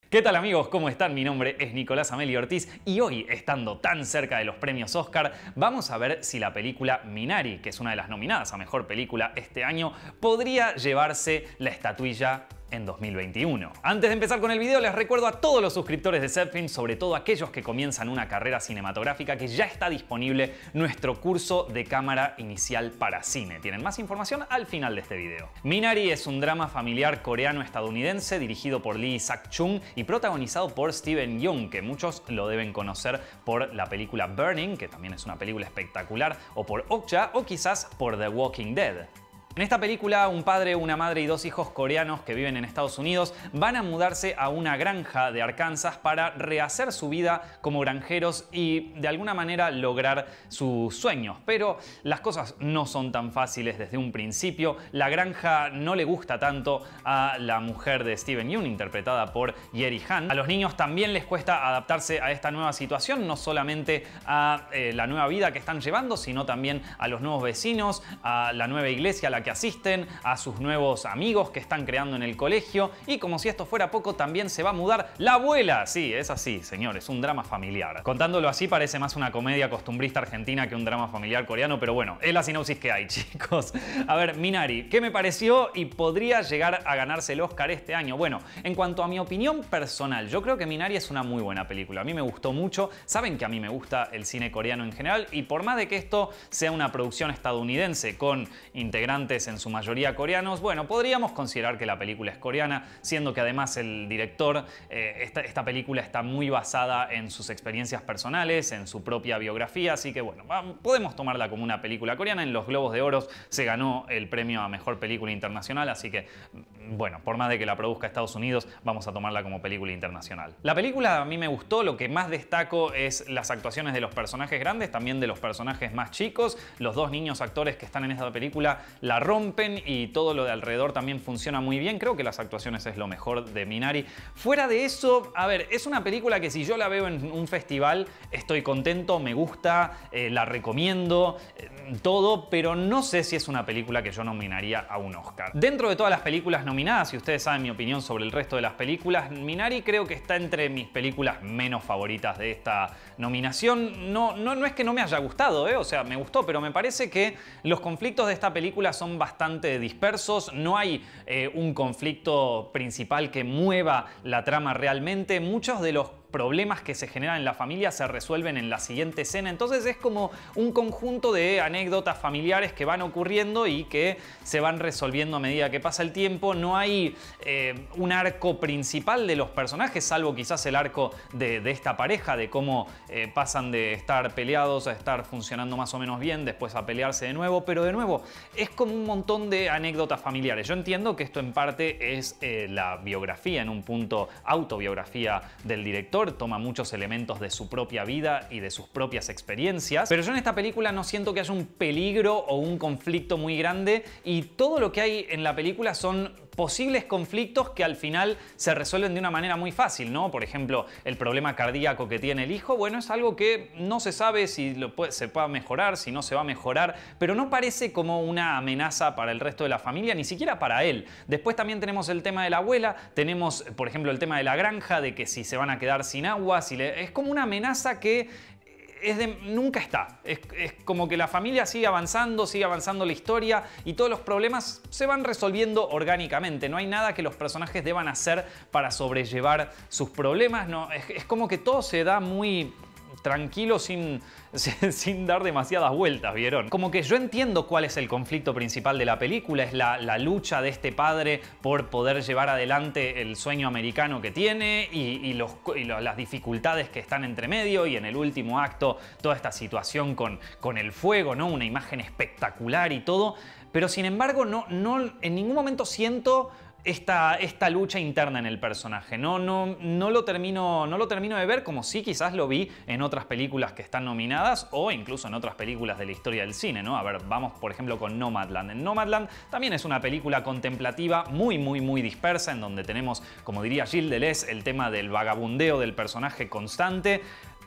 ¿Qué tal amigos? ¿Cómo están? Mi nombre es Nicolás Amelio Ortiz y hoy, estando tan cerca de los premios Oscar, vamos a ver si la película Minari, que es una de las nominadas a Mejor Película este año, podría llevarse la estatuilla en 2021. Antes de empezar con el video, les recuerdo a todos los suscriptores de Zepfilm, sobre todo aquellos que comienzan una carrera cinematográfica, que ya está disponible nuestro curso de cámara inicial para cine. Tienen más información al final de este video. Minari es un drama familiar coreano-estadounidense dirigido por Lee Isaac-chung y protagonizado por Steven Yeun, que muchos lo deben conocer por la película Burning, que también es una película espectacular, o por Okja, o quizás por The Walking Dead. En esta película, un padre, una madre y dos hijos coreanos que viven en Estados Unidos van a mudarse a una granja de Arkansas para rehacer su vida como granjeros y de alguna manera lograr sus sueños. Pero las cosas no son tan fáciles desde un principio. La granja no le gusta tanto a la mujer de Steven Yeun, interpretada por Yeri Han. A los niños también les cuesta adaptarse a esta nueva situación, no solamente a la nueva vida que están llevando, sino también a los nuevos vecinos, a la nueva iglesia a la que asisten, a sus nuevos amigos que están creando en el colegio, y como si esto fuera poco, también se va a mudar la abuela. Sí, es así, señores, un drama familiar. Contándolo así parece más una comedia costumbrista argentina que un drama familiar coreano, pero bueno, es la sinopsis que hay, chicos. A ver, Minari, ¿qué me pareció y podría llegar a ganarse el Oscar este año? Bueno, en cuanto a mi opinión personal, yo creo que Minari es una muy buena película. A mí me gustó mucho. Saben que a mí me gusta el cine coreano en general, y por más de que esto sea una producción estadounidense con integrantes en su mayoría coreanos, bueno, podríamos considerar que la película es coreana, siendo que además el director, esta película está muy basada en sus experiencias personales, en su propia biografía, así que bueno, podemos tomarla como una película coreana. En los Globos de Oro se ganó el premio a Mejor Película Internacional, así que bueno, por más de que la produzca Estados Unidos, vamos a tomarla como película internacional. La película a mí me gustó. Lo que más destaco es las actuaciones de los personajes grandes, también de los personajes más chicos. Los dos niños actores que están en esta película la rompen y todo lo de alrededor también funciona muy bien. Creo que las actuaciones es lo mejor de Minari. Fuera de eso, a ver, es una película que si yo la veo en un festival estoy contento, me gusta, la recomiendo, todo, pero no sé si es una película que yo nominaría a un Oscar. Dentro de todas las películas nominadas, y ustedes saben mi opinión sobre el resto de las películas, Minari creo que está entre mis películas menos favoritas de esta nominación. No es que no me haya gustado, o sea, me gustó, pero me parece que los conflictos de esta película son bastante dispersos. No hay un conflicto principal que mueva la trama realmente. Muchos de los problemas que se generan en la familia se resuelven en la siguiente escena. Entonces es como un conjunto de anécdotas familiares que van ocurriendo y que se van resolviendo a medida que pasa el tiempo. No hay un arco principal de los personajes, salvo quizás el arco de esta pareja, de cómo pasan de estar peleados a estar funcionando más o menos bien, después a pelearse de nuevo. Pero de nuevo, es como un montón de anécdotas familiares. Yo entiendo que esto en parte es la biografía, en un punto autobiografía del director. Toma muchos elementos de su propia vida y de sus propias experiencias, pero yo en esta película no siento que haya un peligro o un conflicto muy grande, y todo lo que hay en la película son posibles conflictos que al final se resuelven de una manera muy fácil, ¿no? Por ejemplo, el problema cardíaco que tiene el hijo, bueno, es algo que no se sabe si se puede mejorar, si no se va a mejorar, pero no parece como una amenaza para el resto de la familia, ni siquiera para él. Después también tenemos el tema de la abuela, tenemos, por ejemplo, el tema de la granja, de que si se van a quedar sin agua, es como una amenaza que nunca está. Es como que la familia sigue avanzando la historia y todos los problemas se van resolviendo orgánicamente. No hay nada que los personajes deban hacer para sobrellevar sus problemas. No, es como que todo se da muy tranquilo, sin dar demasiadas vueltas, ¿vieron? Como que yo entiendo cuál es el conflicto principal de la película, es la lucha de este padre por poder llevar adelante el sueño americano que tiene y las dificultades que están entre medio, y en el último acto toda esta situación con el fuego, ¿no? Una imagen espectacular y todo, pero sin embargo no en ningún momento siento esta lucha interna en el personaje. No lo termino de ver como sí quizás lo vi en otras películas que están nominadas, o incluso en otras películas de la historia del cine, ¿no? A ver, vamos por ejemplo con Nomadland. En Nomadland también es una película contemplativa muy dispersa, en donde tenemos, como diría Gilles Deleuze, el tema del vagabundeo del personaje constante.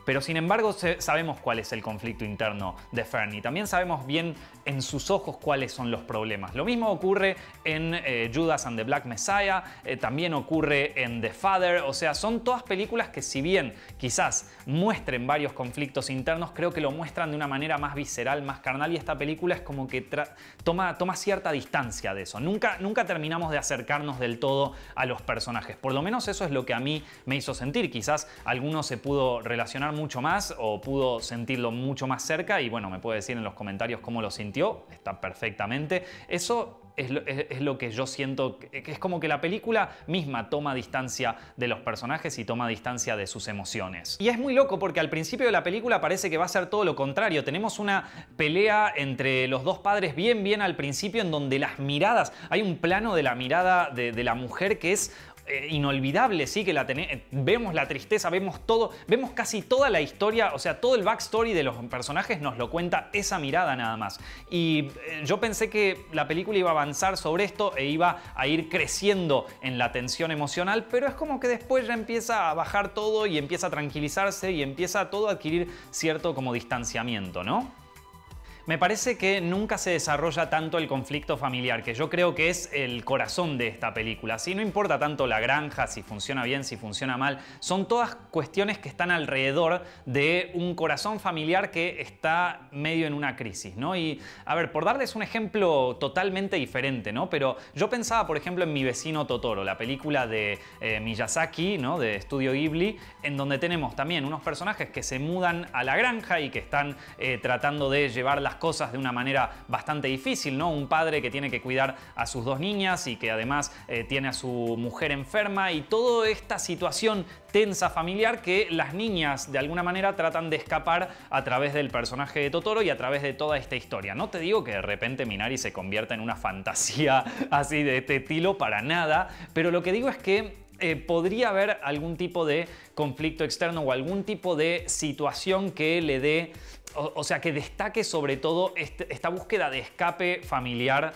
Pero sin embargo sabemos cuál es el conflicto interno de Fern y también sabemos bien en sus ojos cuáles son los problemas. Lo mismo ocurre en Judas and the Black Messiah, también ocurre en The Father, o sea, son todas películas que si bien quizás muestren varios conflictos internos, creo que lo muestran de una manera más visceral, más carnal, y esta película es como que toma cierta distancia de eso. Nunca terminamos de acercarnos del todo a los personajes, por lo menos eso es lo que a mí me hizo sentir. Quizás alguno se pudo relacionar mucho más o pudo sentirlo mucho más cerca y bueno, me puede decir en los comentarios cómo lo sintió, está perfectamente. Eso es lo que yo siento, que es como que la película misma toma distancia de los personajes y toma distancia de sus emociones. Y es muy loco porque al principio de la película parece que va a ser todo lo contrario. Tenemos una pelea entre los dos padres bien al principio en donde las miradas, hay un plano de la mirada de la mujer que es inolvidable, sí, que vemos la tristeza, vemos todo, vemos casi toda la historia, o sea, todo el backstory de los personajes nos lo cuenta esa mirada nada más. Y yo pensé que la película iba a avanzar sobre esto e iba a ir creciendo en la tensión emocional, pero es como que después ya empieza a bajar todo y empieza a tranquilizarse y empieza todo a adquirir cierto como distanciamiento, ¿no? Me parece que nunca se desarrolla tanto el conflicto familiar, que yo creo que es el corazón de esta película. Sí, no importa tanto la granja, si funciona bien, si funciona mal, son todas cuestiones que están alrededor de un corazón familiar que está medio en una crisis, ¿no? Y a ver, por darles un ejemplo totalmente diferente, ¿no? Pero yo pensaba, por ejemplo, en Mi vecino Totoro, la película de Miyazaki, ¿no? De Estudio Ghibli, en donde tenemos también unos personajes que se mudan a la granja y que están tratando de llevar las cosas de una manera bastante difícil, ¿no? Un padre que tiene que cuidar a sus dos niñas y que además tiene a su mujer enferma y toda esta situación tensa familiar que las niñas de alguna manera tratan de escapar a través del personaje de Totoro y a través de toda esta historia. No te digo que de repente Minari se convierta en una fantasía así de este estilo, para nada, pero lo que digo es que podría haber algún tipo de conflicto externo o algún tipo de situación que le dé, o sea, que destaque sobre todo esta búsqueda de escape familiar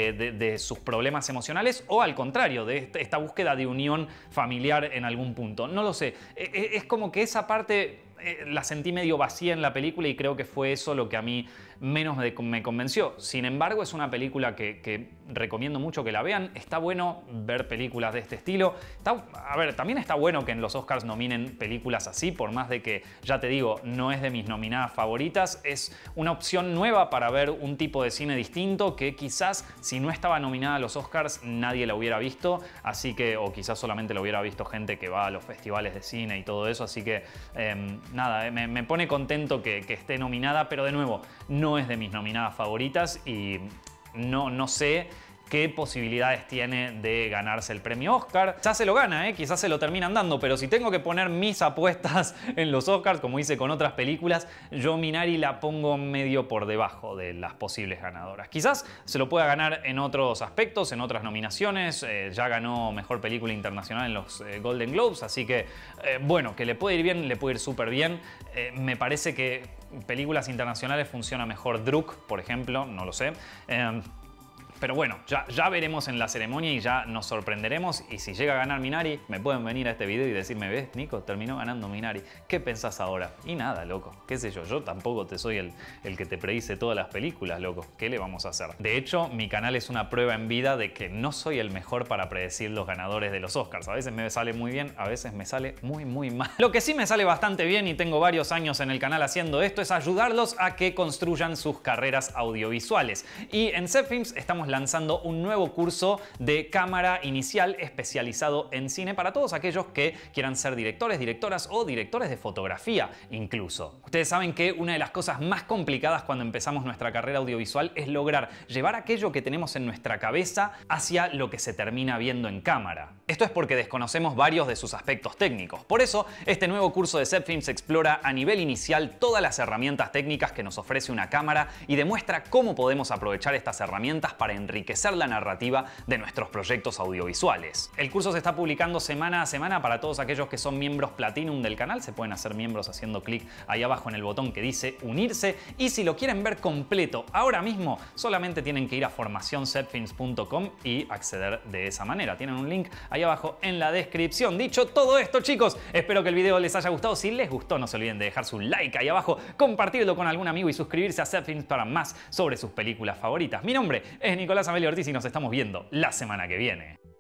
de sus problemas emocionales o al contrario, de esta búsqueda de unión familiar en algún punto. No lo sé, es como que esa parte la sentí medio vacía en la película y creo que fue eso lo que a mí menos me convenció. Sin embargo, es una película que recomiendo mucho que la vean. Está bueno ver películas de este estilo. A ver, también está bueno que en los Oscars nominen películas así, por más de que, ya te digo, no es de mis nominadas favoritas. Es una opción nueva para ver un tipo de cine distinto que quizás si no estaba nominada a los Oscars nadie la hubiera visto, así que, o quizás solamente lo hubiera visto gente que va a los festivales de cine y todo eso, así que nada, me pone contento que esté nominada, pero de nuevo, no es de mis nominadas favoritas y no sé qué posibilidades tiene de ganarse el premio Oscar. Ya se lo gana, quizás se lo terminan dando, pero si tengo que poner mis apuestas en los Oscars, como hice con otras películas, yo Minari la pongo medio por debajo de las posibles ganadoras. Quizás se lo pueda ganar en otros aspectos, en otras nominaciones. Ya ganó Mejor Película Internacional en los Golden Globes, así que bueno, que le puede ir bien, le puede ir súper bien. Me parece que películas internacionales funciona mejor Druk, por ejemplo, no lo sé. Pero bueno, ya veremos en la ceremonia y ya nos sorprenderemos. Y si llega a ganar Minari, me pueden venir a este video y decirme, ¿ves, Nico? Terminó ganando Minari. ¿Qué pensás ahora? Y nada, loco. ¿Qué sé yo? Yo tampoco te soy el que te predice todas las películas, loco. ¿Qué le vamos a hacer? De hecho, mi canal es una prueba en vida de que no soy el mejor para predecir los ganadores de los Oscars. A veces me sale muy bien, a veces me sale muy mal. Lo que sí me sale bastante bien, y tengo varios años en el canal haciendo esto, es ayudarlos a que construyan sus carreras audiovisuales. Y en Zepfilms estamos lanzando un nuevo curso de cámara inicial especializado en cine para todos aquellos que quieran ser directores, directoras o directores de fotografía incluso. Ustedes saben que una de las cosas más complicadas cuando empezamos nuestra carrera audiovisual es lograr llevar aquello que tenemos en nuestra cabeza hacia lo que se termina viendo en cámara. Esto es porque desconocemos varios de sus aspectos técnicos. Por eso, este nuevo curso de Zepfilms explora a nivel inicial todas las herramientas técnicas que nos ofrece una cámara y demuestra cómo podemos aprovechar estas herramientas para enriquecer la narrativa de nuestros proyectos audiovisuales. El curso se está publicando semana a semana para todos aquellos que son miembros Platinum del canal. Se pueden hacer miembros haciendo clic ahí abajo en el botón que dice unirse, y si lo quieren ver completo ahora mismo, solamente tienen que ir a formacionzepfilms.com y acceder de esa manera. Tienen un link ahí abajo en la descripción. Dicho todo esto, chicos, espero que el video les haya gustado. Si les gustó, no se olviden de dejar su like ahí abajo, compartirlo con algún amigo y suscribirse a Zepfilms para más sobre sus películas favoritas. Mi nombre es Nicolás Amelio Ortiz y nos estamos viendo la semana que viene.